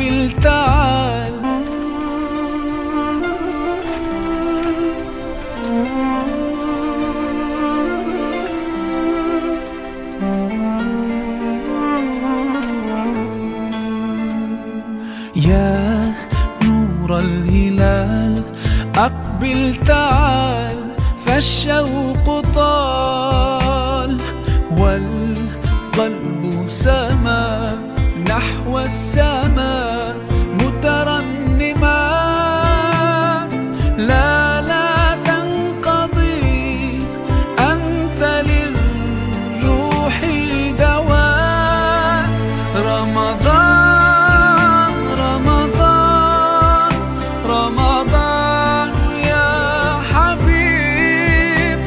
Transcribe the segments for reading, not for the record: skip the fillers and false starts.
أقبل تعال. يا نور الهلال أقبل تعال، فالشوق طال والقلب سما نحو السماء مترنما. لا لا تنقضي أنت للروح دواء. رمضان رمضان رمضان يا حبيب،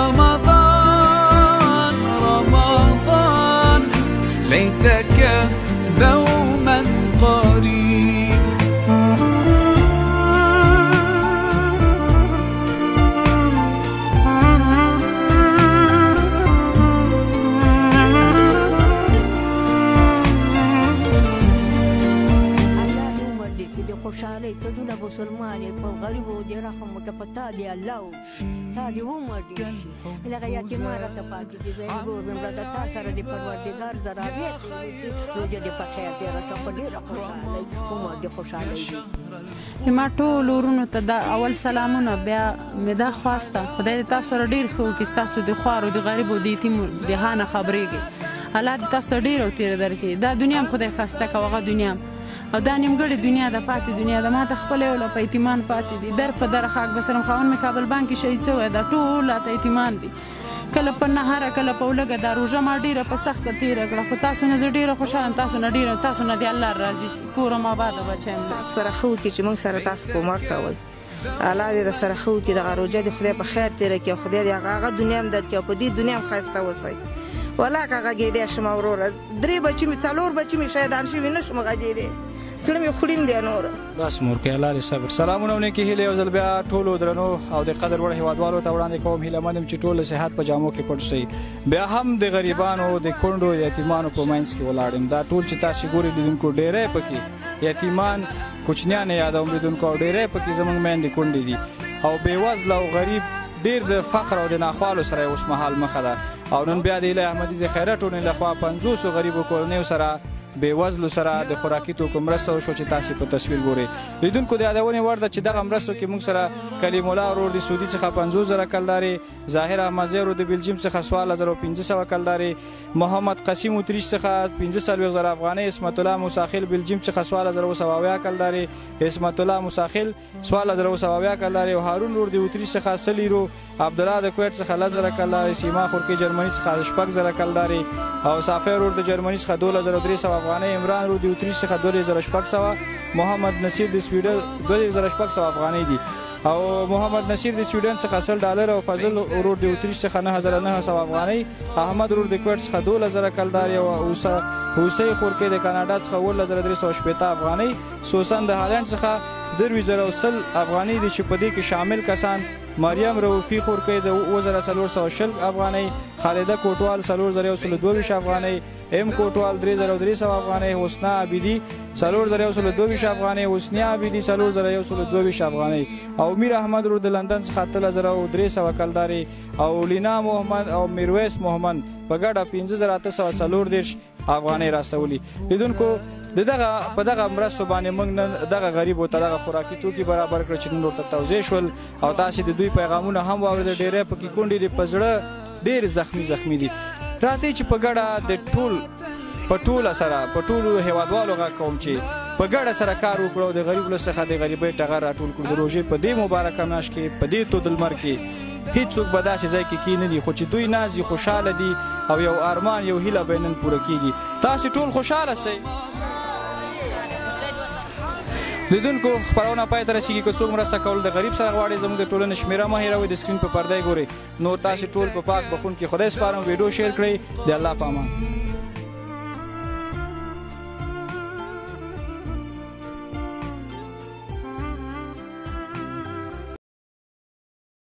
رمضان رمضان ليتك دوما قريب. خوشحالي ته دونه مسلمانې په غریبو دې رحم وکړه، په تا دې الله تا دې عمر ډېر شي. هغه یتیمان راته پاتې دي، زه یې ګورم راته تا سره دې پروردګار ضرابیت روژه دې په خیر دې راته په ډېره خوشحالۍ عمر دې خوشحالۍ وي. ما ټول ورونو ته دا اول سلامونه، بیا مې دا خواسته خدای دې تاسو سره ډېر ښه وکړي، ستاسو د خوارو د غریبو د یتیمو د هانه خبرېږي، الله دې تاسو ته ډېره تېره درکړي. دا دنیا هم خدای ښایسته کړه، هغه دنیا او دا نیمګړې دنیا ده، پاتې دنیا ده. ما ته خپل یو په یتیمان پاتې دي، در په در خاک بسرم خاوند مې کابل بانک کې شهید شوی، دا ټول راته یتیمان دي. کله په نهاره کله په ولږه دا روژه ما ډېره په سخته تېره کړه، خو تاسو نه زه ډېره خوشحاله یم، تاسو نه ډېره، تاسو نه دې الله راضي شي، کور م آباده بچی یم. تاسو سره ښه وکړي چې موږ سره تاسو کومک کوئ، الله دې سره ښه وکړي، دغه روژه دې خدای په خیر تېره کړي او خدای دې هغه دنیا هم درکړي او په دې دنیا هم ښایسته اوسئ. ولا که غږېدی شم وروره، 3 بچي مې 4 بچي مې شهیدان شوي، نه شم غږېدی، زړه مې خوړین دی نور. بس مور کې الله دې صبر. سلامونه او نیکې هیلې یو ځل بیا ټولو درنو او د قدر وړ هیوادوالو ته وړاندې کوم، هیله مند یم چې ټول صحت په جامو کې پټ شئ. بیا هم د غریبانو د کونډو یتیمانو په منځ کې ولاړ یم. دا ټول چې تاسې ګورئ لیدونکو، ډېری پکې یتیمان کوچنیان یادوم لیدونکو، او ډېری پکې زموږ میندې کونډې دي او بېوزله او غریب ډېر د فقر او د ناخوالو سره اوس مهال مخه ده. او نن بیا د الهي احمدي د خیرات ټولنې لخوا 500 غریبو کورنیو سره بېوزلو سره د خوراکي توکو مرسته وشوه چې تاسې په تصویر ګورئ. لیدونکو د یادونې وړ ده چې دغه مرستو کې موږ سره کلیم الله ورور د سعودي څخه 50,000 کلدارې، ظاهر احمدزی ورور د بلجیم څخه 14,500 کلدارې، محمد قسیم اتریش څخه 45,000 افغانۍ، اسمت الله مساخیل بلجیم څخه 14,700 کلدارې، اسمت الله مساخیل 14,700 کلدارې، او هارون ورور د اتریش څخه 100 لیرو، عبدالله د کویټ څخه 10,000 کلدارې، سیما خورکي جرمني څخه 6,000 کلدارې، او صافی ورور د جرمني څخه 2,300 افغانۍ، عمران ورور د اتریش څخه 2,600، محمد نصیر د سویډن 2,600 افغانۍ دي، او محمد نصیر د سویډن څخه $10 او فضل ورور د اتریش څخه 9,900 افغانۍ، احمد ورور د کویټ څخه 2,000 کلدارې، او حوسی خورکي د کاناډا څخه 18,380 افغانۍ، سوسن د هالند څخه 2,010 افغانۍ دي چې په دې کې شامل کسان مریم روفي خورکي د 2,420 افغانۍ، خالده کوټوال 4,122 افغانۍ، ام کوټوال 3,300 افغانۍ، حسنا عبیدي 4,122 افغانۍ، حسنیه عبیدي 4,122 افغانۍ، او میر احمد ورور د لندن څخه 3,300 کلدارې، او لینا محمد او میرویس محمد په ګډه 5,840 افغانۍ راستولي. لیدونکو په دغه مرستو باندې موږ نن دغه غریبو ته دغه خوراکي توکي برابر کړل چې نن ورته توضیح شول، او تاسې د دوی پیغامونه هم واورېدل. ډېری پکې کونډې دي په زړه ډېر زخمي دي. راځئ چې په ګډه د په ټوله سره په ټولو هیوادوالو غږ کوم چې په ګډه سره کار وکړو، د غریبو څخه د غریبۍ ټغر راټول کړو. د روژې په دې مبارکه میاشت کې په دې تود لمر کې هیڅوک به داسې ځای کې کینې دي، خو چې دوی نازي خوشحاله دي او یو ارمان یو هیله به نن پوره کیږي. تاسې ټول خوشحاله سئ. لیدونکو خپرونه پای ته رسیږي. که څوک مرسته کول د غریب سره غواړي، زموږ د ټولنې شمیره مه هېروئ، د سکرین په پرده یې ګورئ. نور تاسې ټول په پاک بخون کې خدای سپارم. ویډیو شیر کړئ. د الله په امان.